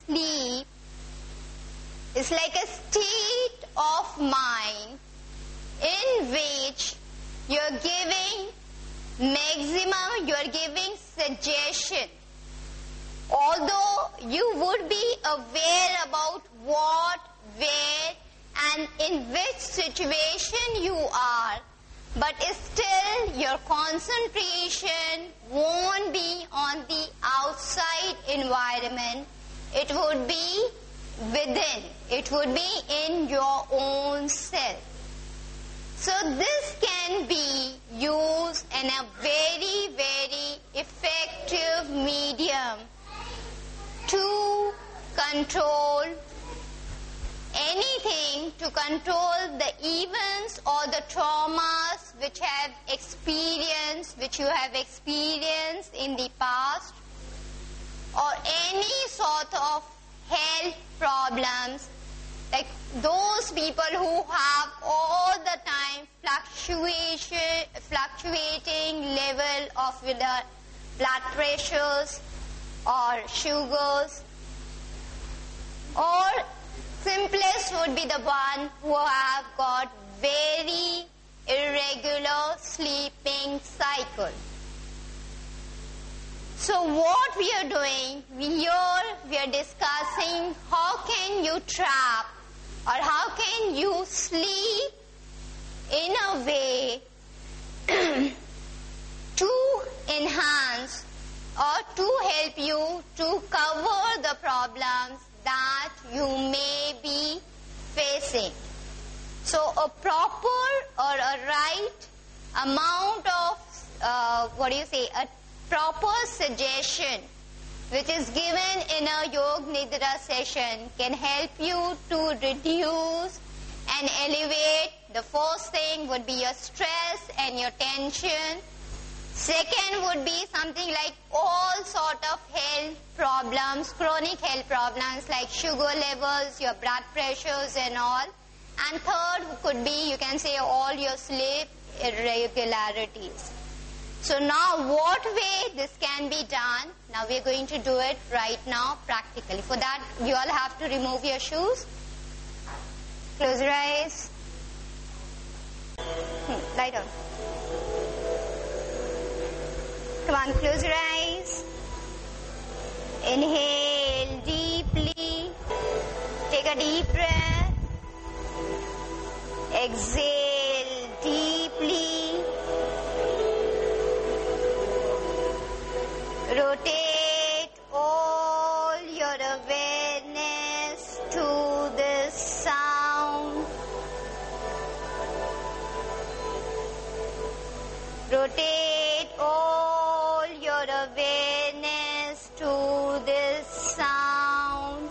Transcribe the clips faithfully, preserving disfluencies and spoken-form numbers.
sleep is like a state of mind in which you're giving maximum, you're giving suggestion. Although you would be aware about what, where, and in which situation you are, but still your concentration won't be on the outside environment. It would be within. It would be in your own self. So this can be used in a very, very effective medium to control anything, to control the events or the traumas which have experienced, which you have experienced in the past, or any sort of health problems, like those people who have all the time fluctuation, fluctuating level of the blood pressures or sugars, or simplest would be the one who have got very irregular sleeping cycle. So what we are doing, here we are discussing how can you trap or how can you sleep in a way to enhance or to help you to cover the problems that you may be facing. So a proper or a right amount of, uh, what do you say, a proper suggestion which is given in a Yog Nidra session can help you to reduce and elevate. The first thing would be your stress and your tension. Second would be something like all sort of health problems, chronic health problems like sugar levels, your blood pressures and all. And third could be, you can say, all your sleep irregularities. So now what way this can be done? Now we are going to do it right now practically. For that you all have to remove your shoes. Close your eyes. Hmm, lie down. Come on, close your eyes. Inhale deeply. Take a deep breath. Exhale deeply. Rotate all your awareness to this sound. Rotate all your awareness to this sound.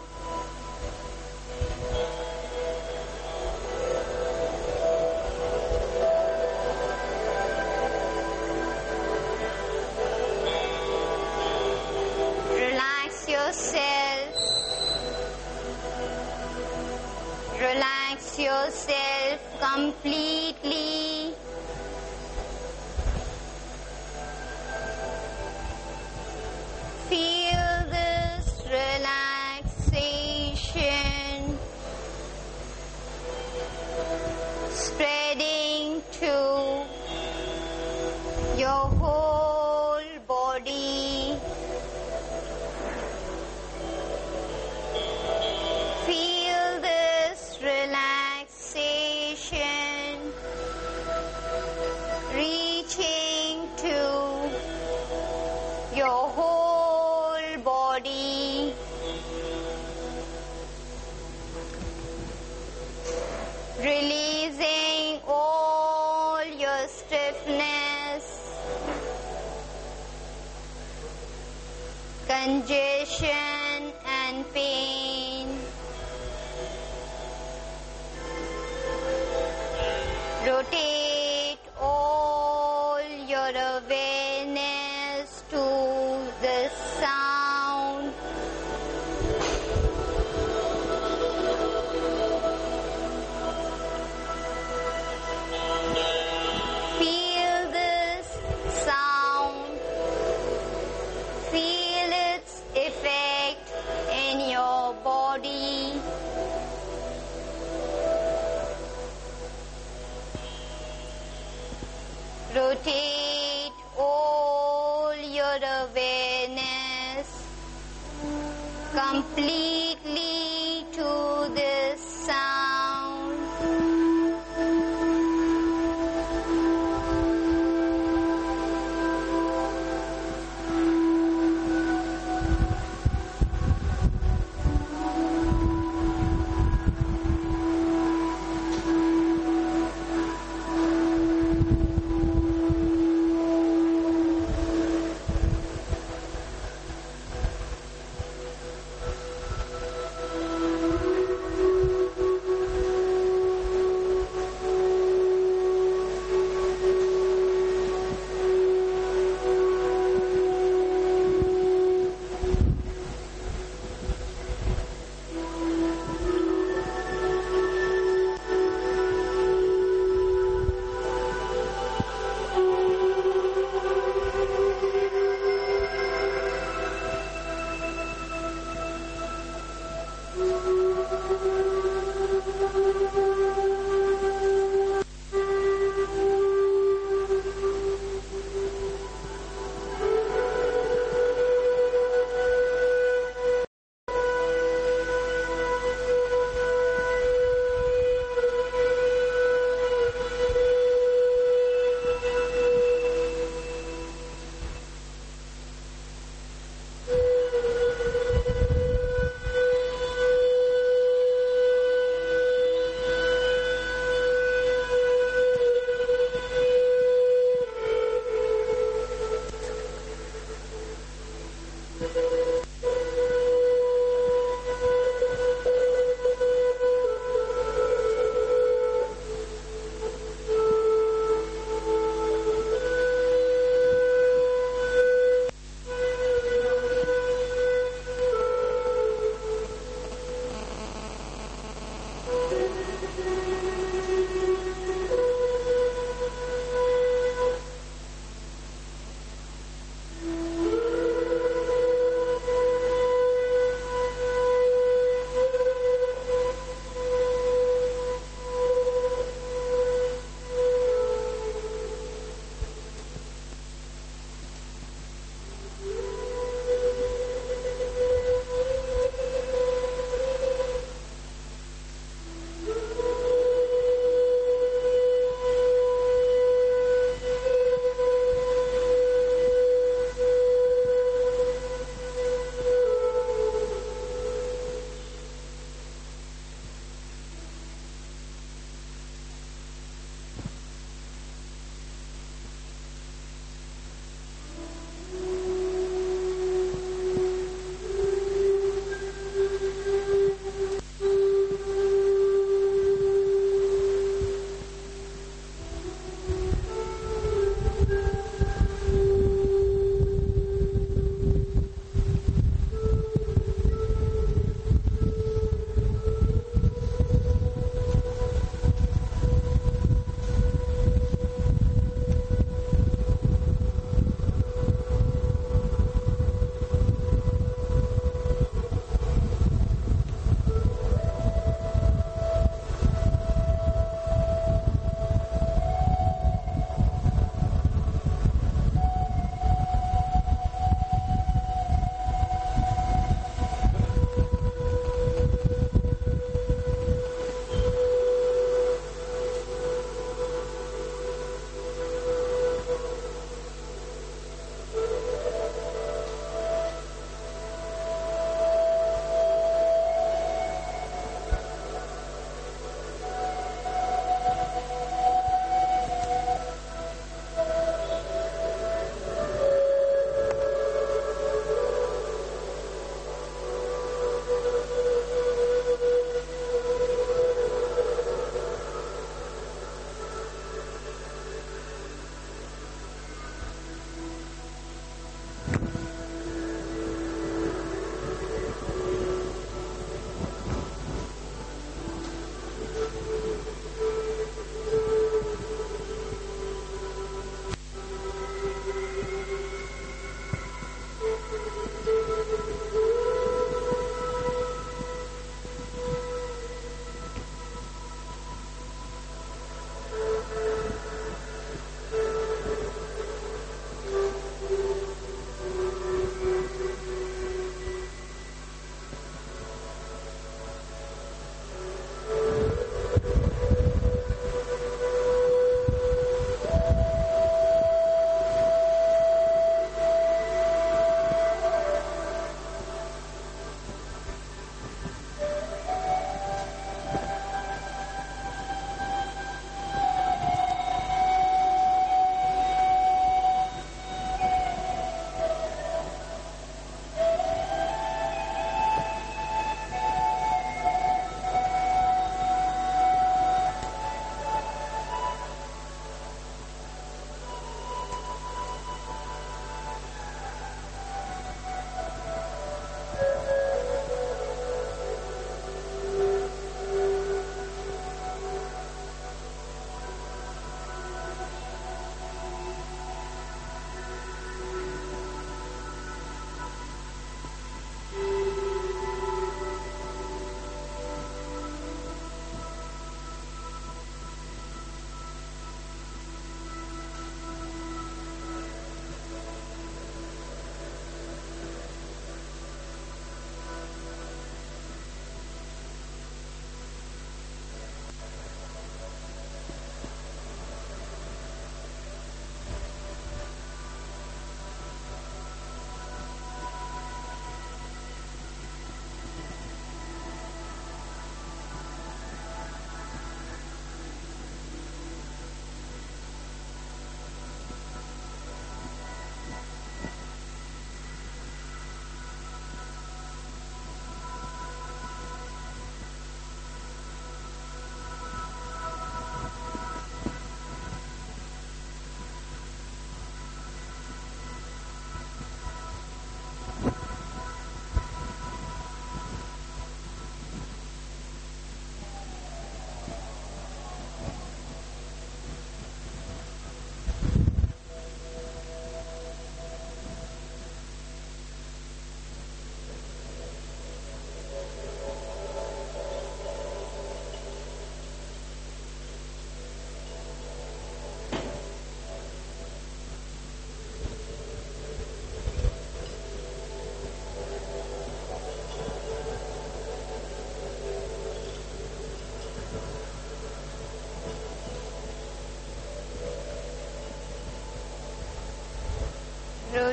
Relax yourself. Relax yourself completely. Feel this relaxation spreading to your whole body. Feel this relaxation reaching to your whole body. Releasing all your stiffness, congestion and pain. Rotate all your awareness to the sound. Feel this sound. Feel its completely to this sound.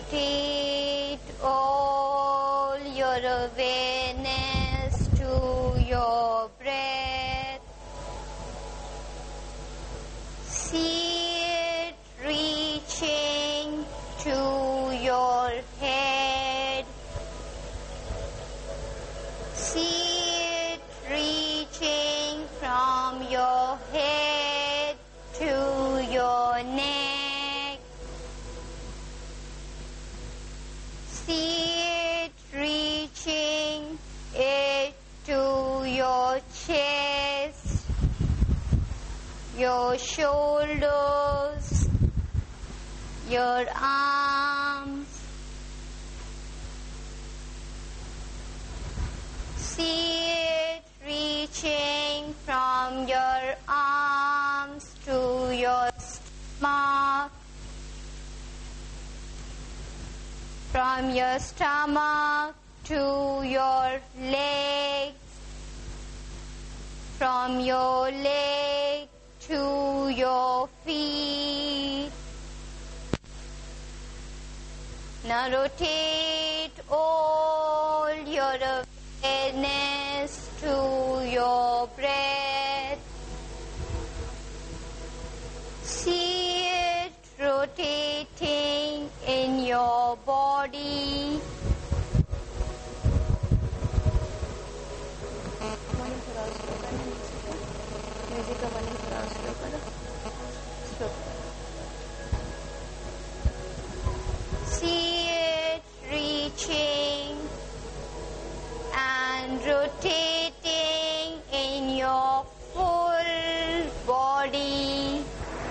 Rotate all your awareness to your breath. See it reaching to your head. See it reaching from your head to your neck. See it reaching it to your chest, your shoulders, your arms. See it reaching from your arms to your stomach, from your stomach to your legs, from your leg to your feet. Now rotate all your awareness to your breath. See it rotating in your body. See it reaching and rotating in your full body,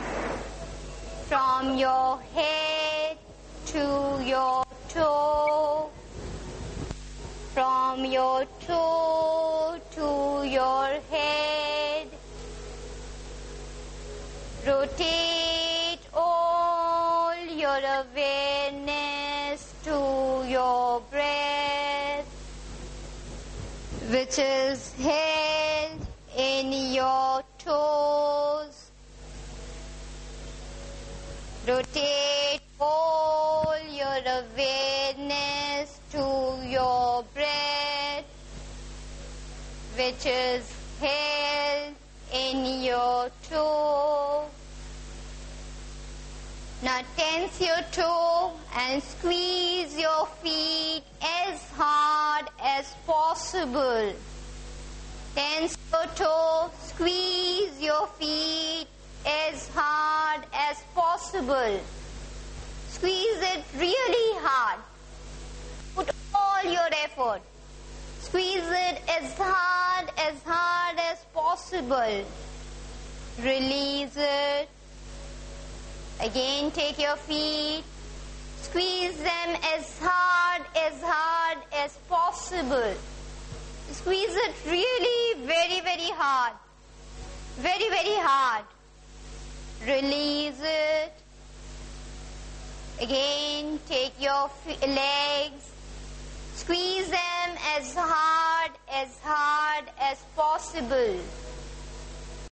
from your head to your toe, from your toe to your head. Rotate all your awareness to your breath, which is held in your toes. Rotate all your awareness to your breath, which is held in your toe. Now tense your toe and squeeze your feet as hard as possible. Tense your toe, squeeze your feet as hard as possible. Squeeze it really hard. Put all your effort. Squeeze it as hard, as hard as possible. Release it. Again, take your feet. Squeeze them as hard, as hard as possible. Squeeze it really very, very hard. Very, very hard. Release it. Again, take your legs. Squeeze them as hard, as hard as possible.